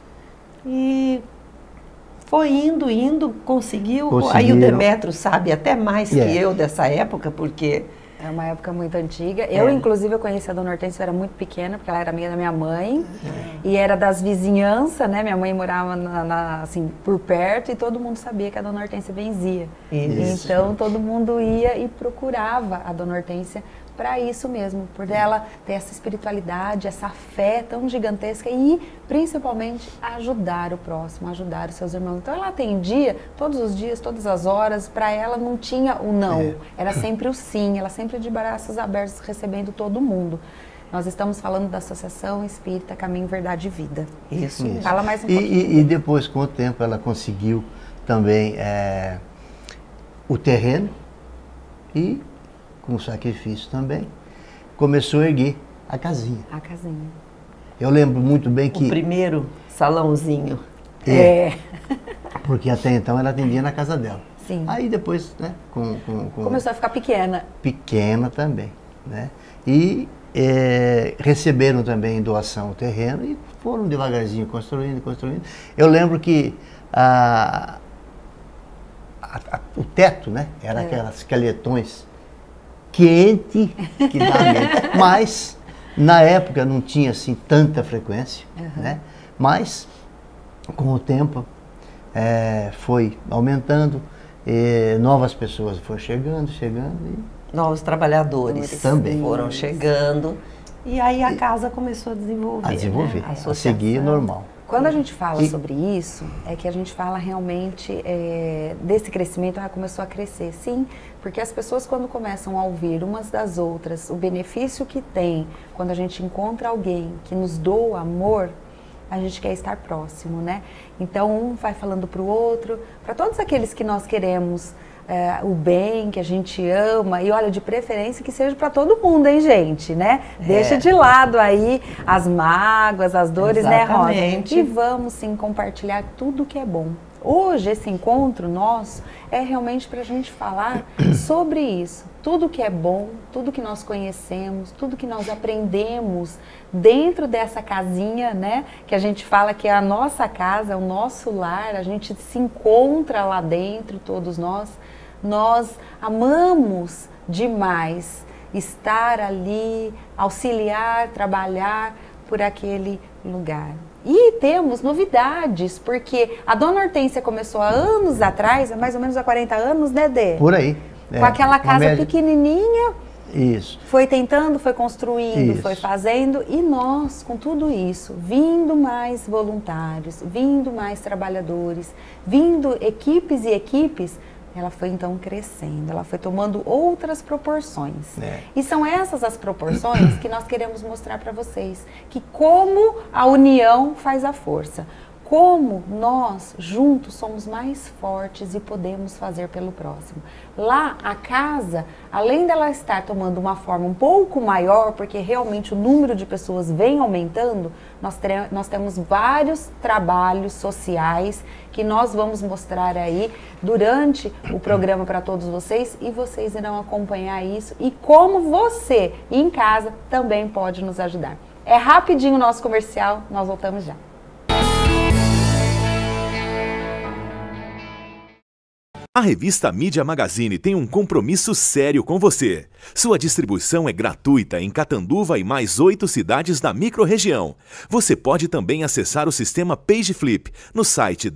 E foi indo, conseguiu. Aí o Demétrios sabe até mais que eu dessa época, porque é uma época muito antiga. Eu, inclusive, eu conheci a Dona Hortência, eu era muito pequena, porque ela era amiga da minha mãe. E era das vizinhanças, né? Minha mãe morava assim, por perto e todo mundo sabia que a Dona Hortência benzia. Isso. Então, todo mundo ia e procurava a Dona Hortência para isso mesmo, por ela ter essa espiritualidade, essa fé tão gigantesca e, principalmente, ajudar o próximo, ajudar os seus irmãos. Então, ela atendia todos os dias, todas as horas, para ela não tinha o não, era sempre o sim, ela sempre de braços abertos, recebendo todo mundo. Nós estamos falando da Associação Espírita Caminho, Verdade e Vida. Isso. Fala mais um pouquinho. E depois, com o tempo, ela conseguiu também o terreno e, com sacrifício também, começou a erguer a casinha. A casinha. Eu lembro muito bem que... O primeiro salãozinho. Porque até então ela atendia na casa dela. Sim. Aí depois, né, começou a ficar pequena. Pequena também, né? E receberam também em doação o terreno e foram devagarzinho construindo. Eu lembro que o teto, né, era aquelas esqueletões quente, que dá medo. Mas, na época, não tinha assim tanta frequência, né? Mas, com o tempo, foi aumentando, novas pessoas foram chegando e novos trabalhadores também foram chegando, e aí a casa começou a desenvolver. A seguir normal. Quando a gente fala sobre isso, é que a gente fala realmente desse crescimento, ela começou a crescer, sim, porque as pessoas quando começam a ouvir umas das outras, o benefício que tem quando a gente encontra alguém que nos doa amor, a gente quer estar próximo, né? Então um vai falando para o outro, para todos aqueles que nós queremos o bem, que a gente ama, e olha, de preferência que seja para todo mundo, hein, gente, né? Deixa de lado aí as mágoas, as dores, exatamente, né, Rosa? E vamos, sim, compartilhar tudo que é bom. Hoje, esse encontro nosso é realmente para a gente falar sobre isso. Tudo que é bom, tudo que nós conhecemos, tudo que nós aprendemos dentro dessa casinha, né? Que a gente fala que é a nossa casa, é o nosso lar, a gente se encontra lá dentro, todos nós. Nós amamos demais estar ali, auxiliar, trabalhar por aquele lugar. E temos novidades, porque a Dona Hortência começou há anos atrás, mais ou menos há 40 anos, né, Dê? Por aí. Com aquela casa pequenininha. Isso. Foi tentando, foi construindo, foi fazendo, e nós, com tudo isso, vindo mais voluntários, vindo mais trabalhadores, vindo equipes e equipes, ela foi então crescendo, ela foi tomando outras proporções. E são essas as proporções que nós queremos mostrar para vocês, que como a união faz a força, como nós juntos somos mais fortes e podemos fazer pelo próximo. Lá, a casa, além dela estar tomando uma forma um pouco maior, porque realmente o número de pessoas vem aumentando, nós temos vários trabalhos sociais que nós vamos mostrar aí durante o programa para todos vocês, e vocês irão acompanhar isso e como você em casa também pode nos ajudar. É rapidinho o nosso comercial, nós voltamos já. A revista Mídia Magazine tem um compromisso sério com você. Sua distribuição é gratuita em Catanduva e mais 8 cidades da microrregião. Você pode também acessar o sistema PageFlip no site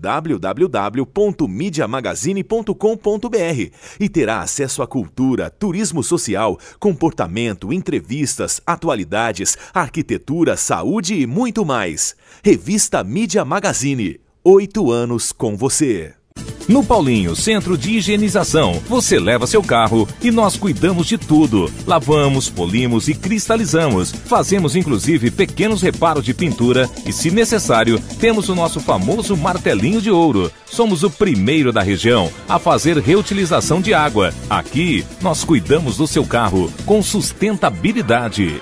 www.mediamagazine.com.br e terá acesso à cultura, turismo social, comportamento, entrevistas, atualidades, arquitetura, saúde e muito mais. Revista Mídia Magazine. 8 anos com você. No Paulinho Centro de Higienização, você leva seu carro e nós cuidamos de tudo. Lavamos, polimos e cristalizamos. Fazemos inclusive pequenos reparos de pintura e, se necessário, temos o nosso famoso martelinho de ouro. Somos o primeiro da região a fazer reutilização de água. Aqui, nós cuidamos do seu carro com sustentabilidade.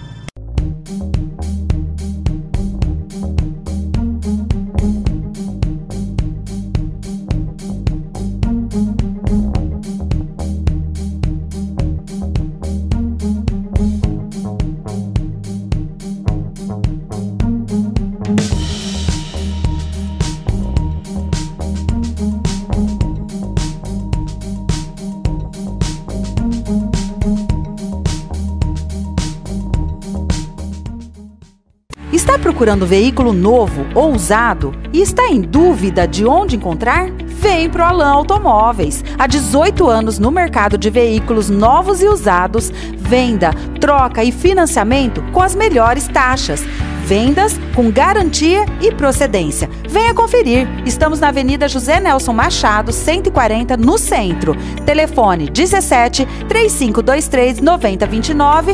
Está procurando veículo novo ou usado e está em dúvida de onde encontrar? Vem pro Alan Automóveis. Há 18 anos no mercado de veículos novos e usados, venda, troca e financiamento com as melhores taxas. Vendas com garantia e procedência. Venha conferir. Estamos na Avenida José Nelson Machado, 140, no centro. Telefone 17 3523 9029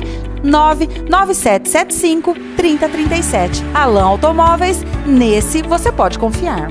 99775 3037. Alan Automóveis, nesse você pode confiar.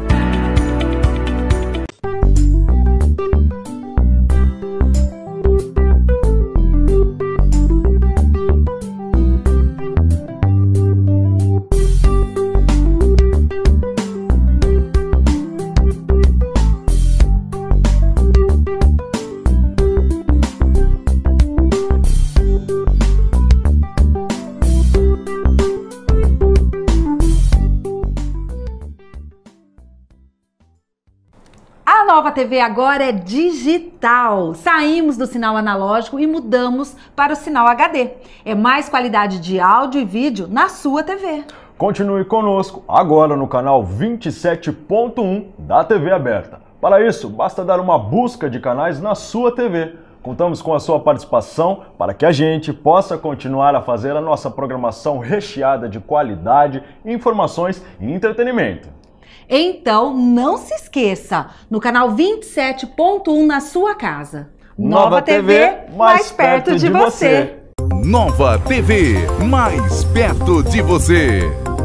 A Nova TV agora é digital. Saímos do sinal analógico e mudamos para o sinal HD. É mais qualidade de áudio e vídeo na sua TV. Continue conosco agora no canal 27.1 da TV aberta. Para isso, basta dar uma busca de canais na sua TV. Contamos com a sua participação para que a gente possa continuar a fazer a nossa programação recheada de qualidade, informações e entretenimento. Então, não se esqueça, no canal 27.1 na sua casa. Nova TV, mais perto de você. Nova TV, mais perto de você.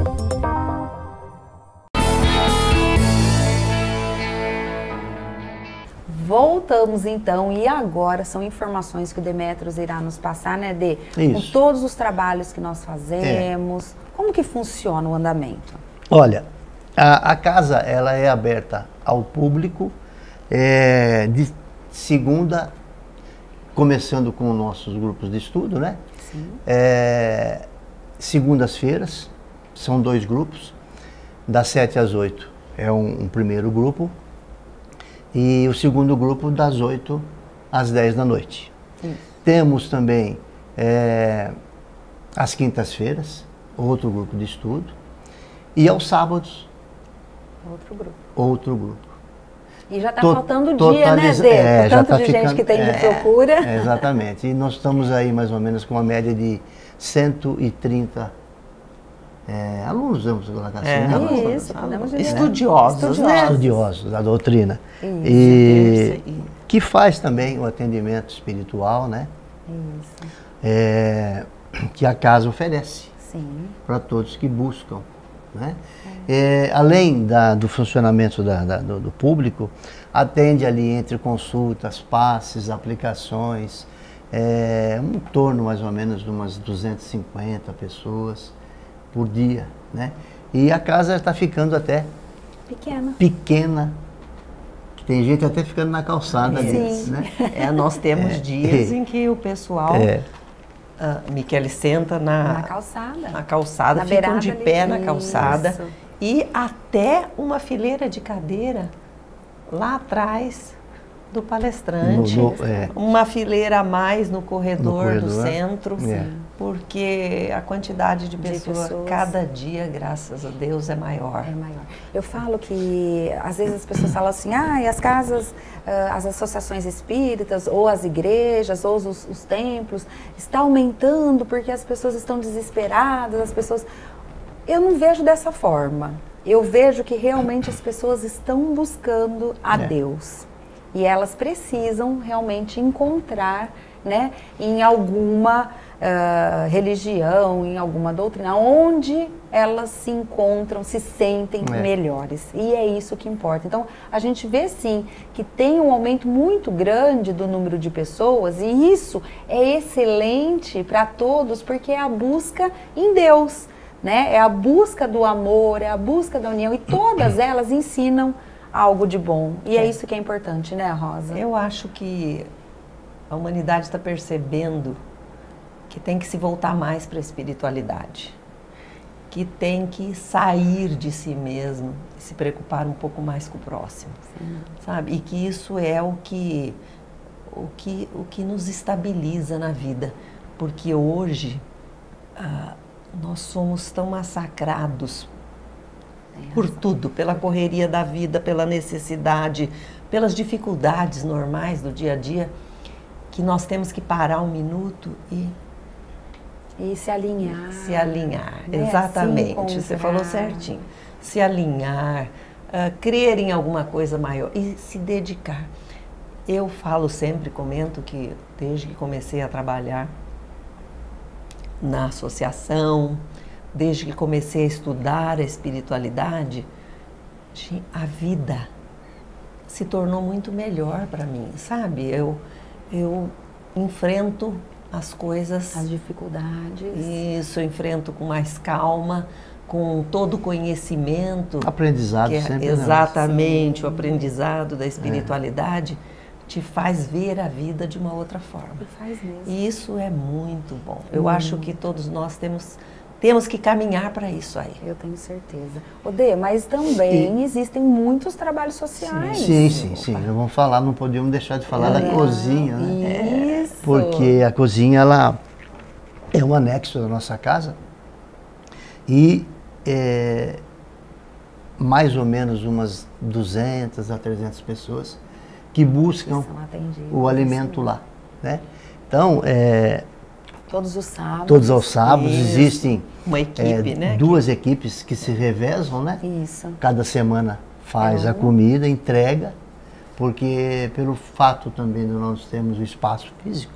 Voltamos então, e agora são informações que o Demetrios irá nos passar, né, Dê? Isso. Com todos os trabalhos que nós fazemos. Como que funciona o andamento? Olha, a casa ela é aberta ao público de segunda, começando com nossos grupos de estudo, né? Sim. Segundas-feiras, são 2 grupos, das 7 às 8 é um primeiro grupo, e o segundo grupo das 8 às 10 da noite. Sim. Temos também às quintas-feiras, outro grupo de estudo, e aos sábados, outro grupo. E já está faltando dia, né, Dê? Tanto tá de gente que tem de procura. Exatamente. E nós estamos aí mais ou menos com uma média de 130 alunos, vamos colocar assim, né? Isso, podemos dizer. Estudiosos, né? Estudiosos da doutrina. Isso, E que faz também o atendimento espiritual, né? Isso. Que a casa oferece para todos que buscam, né? Além do funcionamento do público, atende ali entre consultas, passes, aplicações, em torno mais ou menos de umas 250 pessoas por dia, né? E a casa está ficando até pequena. Tem gente até ficando na calçada deles, né? Nós temos dias em que o pessoal, Michele senta na calçada, ficam de pé na calçada. E até uma fileira de cadeira lá atrás do palestrante, uma fileira a mais no corredor do centro, porque a quantidade de pessoas cada dia, graças a Deus, é maior. Eu falo que às vezes as pessoas falam assim, as casas, as associações espíritas, ou as igrejas, ou os templos, está aumentando porque as pessoas estão desesperadas, as pessoas... Eu não vejo dessa forma. Eu vejo que realmente as pessoas estão buscando a Deus. E elas precisam realmente encontrar, né, em alguma religião, em alguma doutrina, onde elas se encontram, se sentem melhores. E é isso que importa. Então, a gente vê sim que tem um aumento muito grande do número de pessoas, e isso é excelente para todos, porque é a busca em Deus, né? É a busca do amor, é a busca da união, e todas elas ensinam algo de bom. E é isso que é importante, né, Rosa? Eu acho que a humanidade está percebendo que tem que se voltar mais para a espiritualidade, que tem que sair de si mesmo e se preocupar um pouco mais com o próximo, sabe? E que isso é o que nos estabiliza na vida, porque hoje nós somos tão massacrados por tudo, pela correria da vida, pela necessidade, pelas dificuldades normais do dia a dia, que nós temos que parar um minuto e se alinhar. Se alinhar, exatamente. Você falou certinho. Se alinhar, crer em alguma coisa maior e se dedicar. Eu falo sempre, comento que desde que comecei a trabalhar na associação, desde que comecei a estudar a espiritualidade, a vida se tornou muito melhor para mim, sabe? Eu enfrento as coisas... As dificuldades. Isso, eu enfrento com mais calma, com todo o conhecimento. Aprendizado sempre. Exatamente, o aprendizado da espiritualidade te faz ver a vida de uma outra forma. E faz mesmo. E isso é muito bom. Eu acho que todos nós temos que caminhar para isso aí. Eu tenho certeza. Odê, mas também existem muitos trabalhos sociais. Sim. Vamos falar, não podemos deixar de falar da cozinha, né? Isso. Porque a cozinha, ela é um anexo da nossa casa e mais ou menos umas 200 a 300 pessoas que buscam o alimento lá, né? Então, todos os sábados. Todos os sábados existem uma equipe, né? Duas equipes que se revezam, né? Isso. Cada semana faz a comida, entrega, porque pelo fato também de nós termos o espaço físico,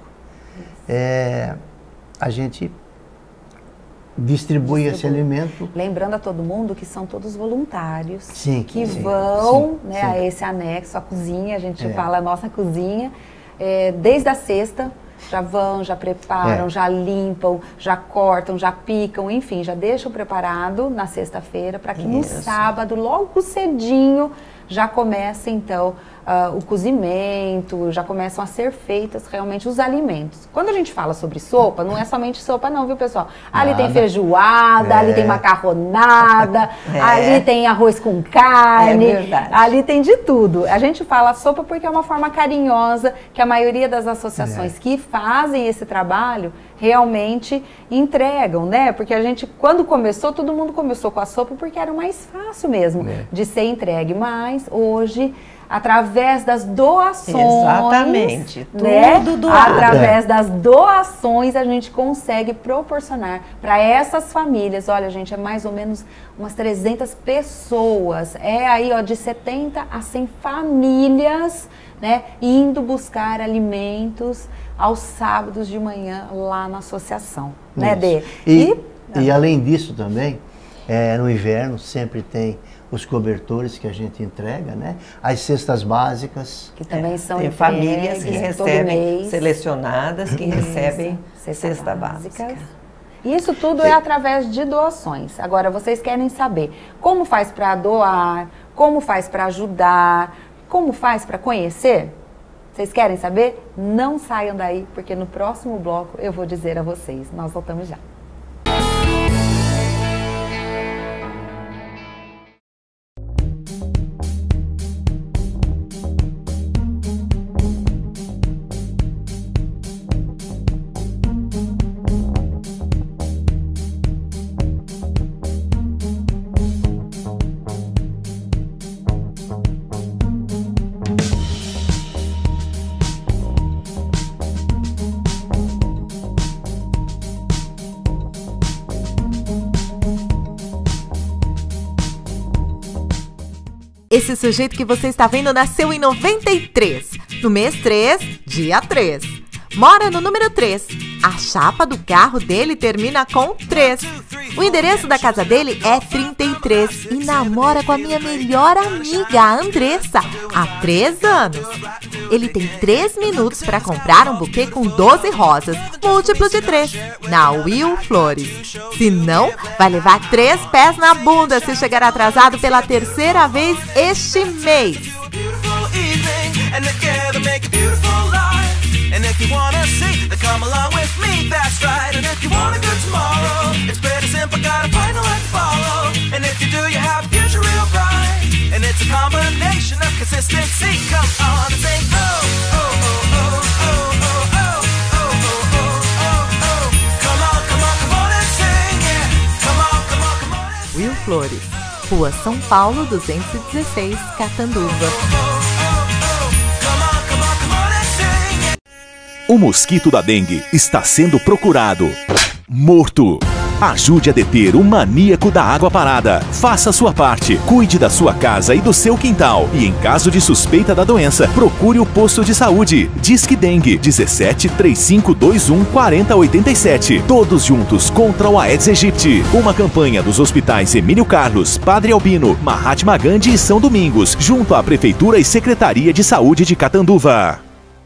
a gente distribui esse alimento. Lembrando a todo mundo que são todos voluntários que vão a esse anexo, a cozinha, a gente fala a nossa cozinha, desde a sexta. Já vão, já preparam, já limpam, já cortam, já picam, enfim, já deixam preparado na sexta-feira para que no sábado, logo cedinho, já comece então o cozimento, já começam a ser feitas realmente os alimentos. Quando a gente fala sobre sopa, não é somente sopa não, viu, pessoal? Ali tem feijoada, ali tem macarronada, ali tem arroz com carne, ali tem de tudo. A gente fala sopa porque é uma forma carinhosa que a maioria das associações que fazem esse trabalho realmente entregam, né? Porque a gente, quando começou, todo mundo começou com a sopa porque era mais fácil mesmo de ser entregue, mas hoje através das doações. Exatamente. Né? Tudo doado. Através das doações a gente consegue proporcionar para essas famílias. Olha, gente, é mais ou menos umas 300 pessoas. É aí, ó, de 70 a 100 famílias, né, indo buscar alimentos aos sábados de manhã lá na associação. Né, Dê? E além disso também, no inverno sempre tem os cobertores que a gente entrega, né? As cestas básicas. Que também são tem famílias que recebem, selecionadas, que recebem cesta básica. Isso tudo é através de doações. Agora, vocês querem saber como faz para doar, como faz para ajudar, como faz para conhecer? Vocês querem saber? Não saiam daí, porque no próximo bloco eu vou dizer a vocês. Nós voltamos já. Esse sujeito que você está vendo nasceu em 93, no mês 3, dia 3. Mora no número 3. A chapa do carro dele termina com 3. O endereço da casa dele é 33 e namora com a minha melhor amiga, a Andressa, há 3 anos. Ele tem 3 minutos para comprar um buquê com 12 rosas, múltiplo de 3, na Will Flores. Se não, vai levar 3 pés na bunda se chegar atrasado pela 3ª vez este mês. And if you wanna see, then come along with me, that's right. And if you want a good tomorrow, it's pretty simple, gotta find a light to follow. And if you do, you have a future real bright. And it's a combination of consistency. Come on and say, oh, oh, oh, oh, oh, oh, oh, oh, oh, oh, oh. Come on, come on, come on and sing, yeah. Come on, come on, come on and sing. Will Flores, Rua São Paulo 216, Catanduva. O mosquito da dengue está sendo procurado. Morto. Ajude a deter o maníaco da água parada. Faça a sua parte. Cuide da sua casa e do seu quintal. E em caso de suspeita da doença, procure o posto de saúde. Disque Dengue 17 3521 4087. Todos juntos contra o Aedes aegypti. Uma campanha dos hospitais Emílio Carlos, Padre Albino, Mahatma Gandhi e São Domingos, junto à Prefeitura e Secretaria de Saúde de Catanduva.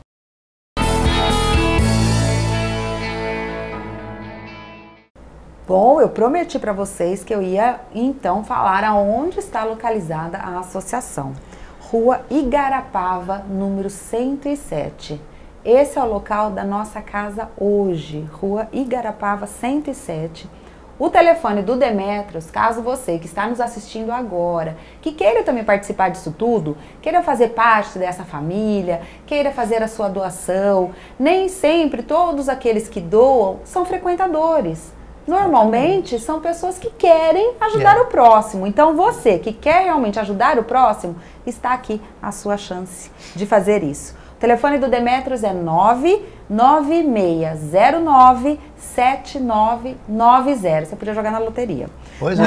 Bom, eu prometi para vocês que eu ia então falar aonde está localizada a associação. Rua Igarapava, número 107. Esse é o local da nossa casa hoje, Rua Igarapava 107. O telefone do Demetrios, caso você que está nos assistindo agora, que queira também participar disso tudo, queira fazer parte dessa família, queira fazer a sua doação, nem sempre todos aqueles que doam são frequentadores. Normalmente são pessoas que querem ajudar o próximo. Então você que quer realmente ajudar o próximo, está aqui a sua chance de fazer isso. O telefone do Demetrios é 996097990. Você podia jogar na loteria. Pois é.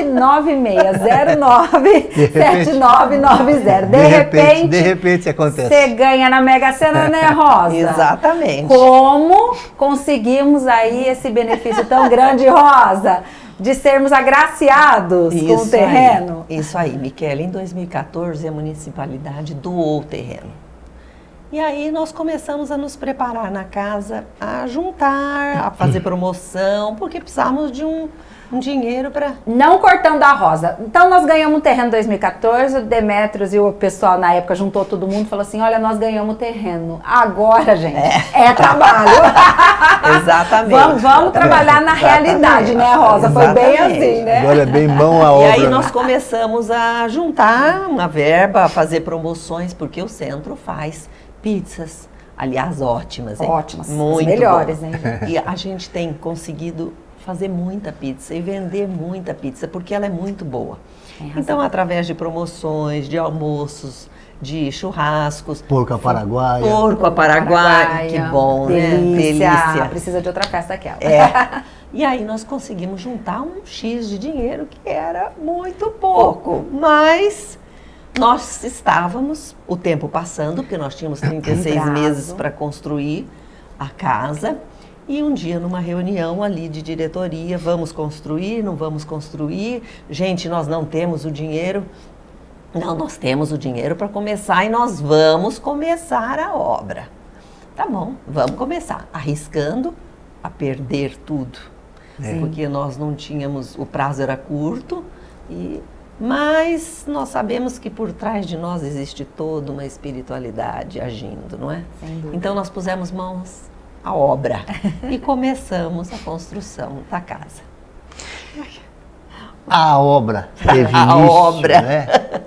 996097990. De repente acontece. Você ganha na Mega Sena, né, Rosa? Exatamente. Como conseguimos aí esse benefício tão grande, Rosa, de sermos agraciados com o terreno? Isso aí, Michele. Em 2014, a municipalidade doou o terreno. E aí nós começamos a nos preparar na casa, a juntar, a fazer promoção, porque precisávamos de um dinheiro para... Não cortando a Rosa. Então nós ganhamos um terreno em 2014, o Demetrios e o pessoal na época juntou todo mundo e falou assim, olha, nós ganhamos o terreno. Agora, gente, é trabalho. Exatamente. Vamos trabalhar na realidade, né, Rosa? Foi bem assim, né? Agora é bem mão a obra. E aí nós começamos a juntar uma verba, a fazer promoções, porque o centro faz pizzas, aliás, ótimas, hein? Ótimas, muito melhores, boa. hein? E a gente tem conseguido fazer muita pizza e vender muita pizza, porque ela é muito boa. Então, através de promoções, de almoços, de churrascos. Porco à paraguaia. Porco à paraguaia, que bom, delícia. né? Delícia. Precisa de outra festa aquela. É. E aí nós conseguimos juntar um X de dinheiro que era muito pouco, mas nós estávamos, o tempo passando, porque nós tínhamos 36 meses para construir a casa, e um dia numa reunião ali de diretoria, vamos construir, não vamos construir, gente, nós não temos o dinheiro. Não, nós temos o dinheiro para começar e nós vamos começar a obra. Tá bom, vamos começar, arriscando a perder tudo, porque nós não tínhamos, o prazo era curto, mas nós sabemos que por trás de nós existe toda uma espiritualidade agindo, não é? Então nós pusemos mãos à obra e começamos a construção da casa. A obra teve início, a obra. Né?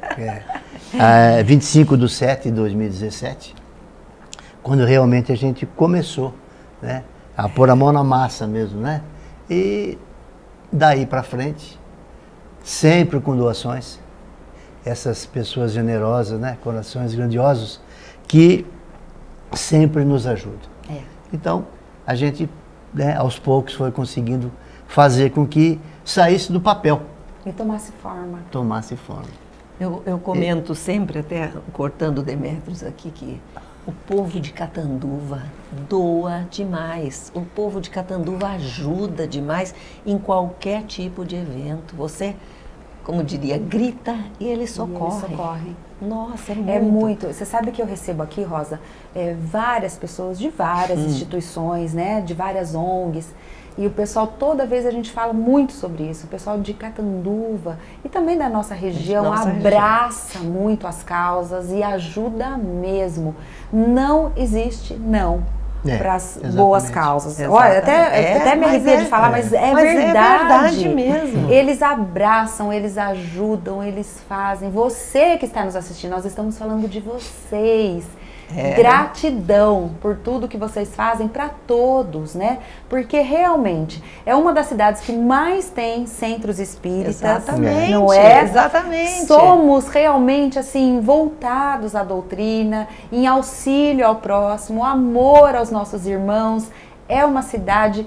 25/7/2017, quando realmente a gente começou, né, a pôr a mão na massa mesmo, né? E daí para frente, sempre com doações, essas pessoas generosas, né, corações grandiosos, que sempre nos ajudam. Então, a gente, né, aos poucos foi conseguindo fazer com que saísse do papel. E tomasse forma. Tomasse forma. Eu comento sempre, até cortando Demétrios aqui, que o povo de Catanduva doa demais. O povo de Catanduva ajuda demais em qualquer tipo de evento. Você, como diria, grita e eles socorrem. Eles socorrem. Nossa, é muito. É muito. Você sabe que eu recebo aqui, Rosa, várias pessoas de várias instituições, né, de várias ONGs. E o pessoal, toda vez a gente fala muito sobre isso, o pessoal de Catanduva e também da nossa região abraça muito as causas e ajuda mesmo. Não existe não para as boas causas. Olha, até me arrepio de falar, mas é verdade mesmo. Eles abraçam, eles ajudam, eles fazem. Você que está nos assistindo, nós estamos falando de vocês. Gratidão por tudo que vocês fazem para todos, né? Porque realmente é uma das cidades que mais tem centros espíritas. Exatamente, não é? Exatamente. Somos realmente assim voltados à doutrina, em auxílio ao próximo, amor aos nossos irmãos. É uma cidade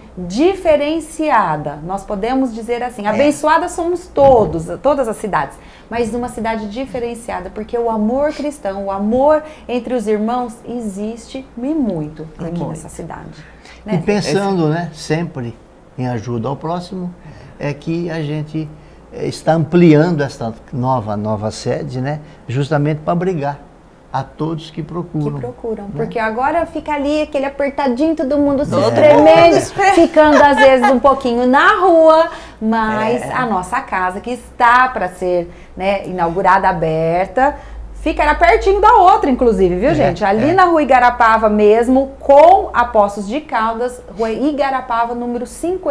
diferenciada, nós podemos dizer assim, abençoadas somos todas as cidades, mas uma cidade diferenciada, porque o amor cristão, o amor entre os irmãos existe muito aqui nessa cidade. Né? E pensando, né, sempre em ajuda ao próximo, é que a gente está ampliando essa nova sede, né, justamente para abrigar a todos que procuram. Né? Porque agora fica ali aquele apertadinho, todo mundo se tremendo, ficando às vezes um pouquinho na rua, mas a nossa casa que está para ser, né, inaugurada, aberta, ficará pertinho da outra, inclusive, viu, gente? Ali na Rua Igarapava mesmo, com a Poços de Caldas, Rua Igarapava, número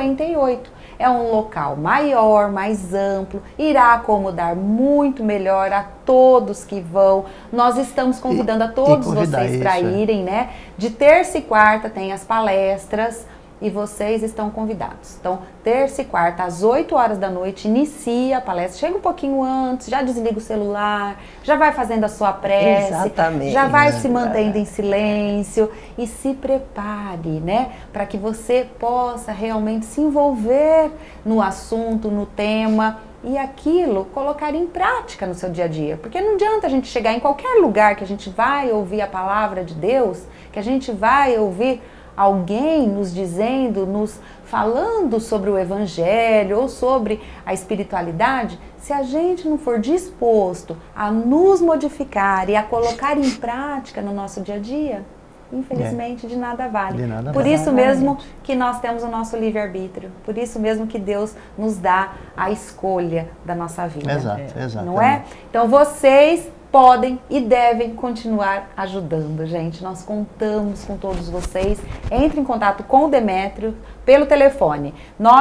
58. É um local maior, mais amplo, irá acomodar muito melhor a todos que vão. Nós estamos convidando a todos vocês para irem, né? De terça e quarta tem as palestras e vocês estão convidados. Então, terça e quarta, às 8 horas da noite, inicia a palestra. Chega um pouquinho antes, já desliga o celular, já vai fazendo a sua prece, já vai se mantendo em silêncio e se prepare, né? Para que você possa realmente se envolver no assunto, no tema e aquilo colocar em prática no seu dia a dia. Porque não adianta a gente chegar em qualquer lugar que a gente vai ouvir a palavra de Deus, que a gente vai ouvir alguém nos dizendo, nos falando sobre o evangelho ou sobre a espiritualidade, se a gente não for disposto a nos modificar e a colocar em prática no nosso dia a dia, infelizmente de nada vale. Por isso mesmo que nós temos o nosso livre-arbítrio, por isso mesmo que Deus nos dá a escolha da nossa vida. Exato. Não é? Então vocês podem e devem continuar ajudando, gente. Nós contamos com todos vocês. Entre em contato com o Demétrio pelo telefone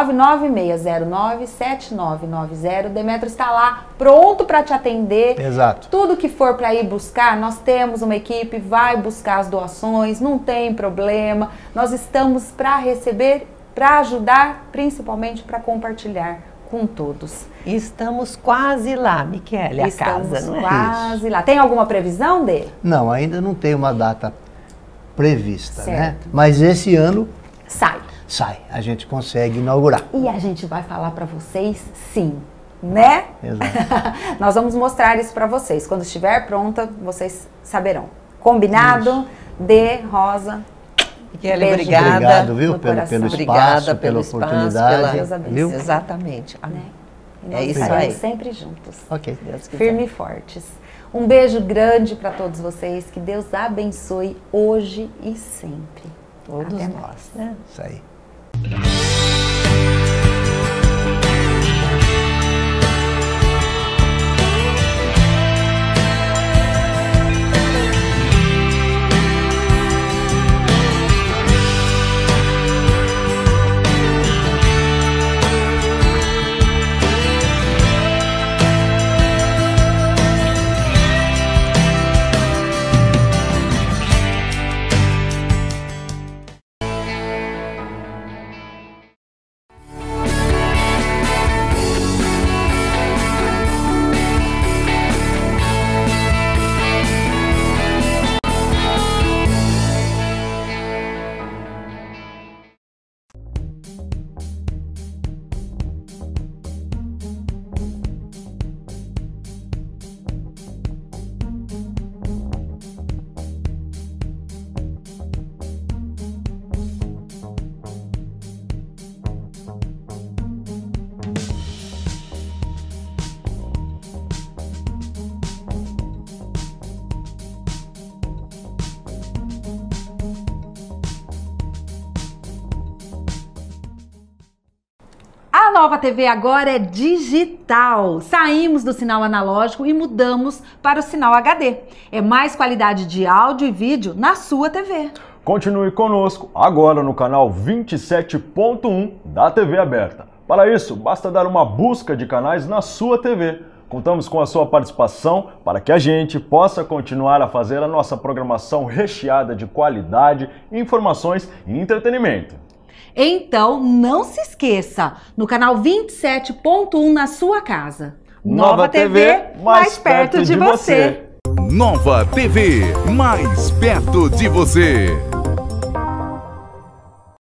996097990. Demétrio está lá pronto para te atender. Exato. Tudo que for para ir buscar, nós temos uma equipe, vai buscar as doações, não tem problema. Nós estamos para receber, para ajudar, principalmente para compartilhar com todos. Estamos quase lá, Michele, a casa, não é? Quase lá. Tem alguma previsão, Dê? Não, ainda não tem uma data prevista, né? Mas esse ano sai, a gente consegue inaugurar. E a gente vai falar para vocês, sim, né? Exato. Nós vamos mostrar isso para vocês. Quando estiver pronta, vocês saberão. Combinado? Isso. Dê, Rosa. Michele, obrigada. Obrigado, viu, pelo espaço, obrigada pela oportunidade. Viu? Exatamente. Amém. É isso aí. Sempre juntos. Ok. Firme e fortes. Um beijo grande para todos vocês. Que Deus abençoe hoje e sempre. Todos Até nós, mais. né? Isso aí. A Nova TV agora é digital. Saímos do sinal analógico e mudamos para o sinal HD. É mais qualidade de áudio e vídeo na sua TV. Continue conosco agora no canal 27.1 da TV aberta. Para isso, basta dar uma busca de canais na sua TV. Contamos com a sua participação para que a gente possa continuar a fazer a nossa programação recheada de qualidade, informações e entretenimento. Então, não se esqueça, no canal 27.1 na sua casa. Nova TV, mais perto de você. Nova TV, mais perto de você.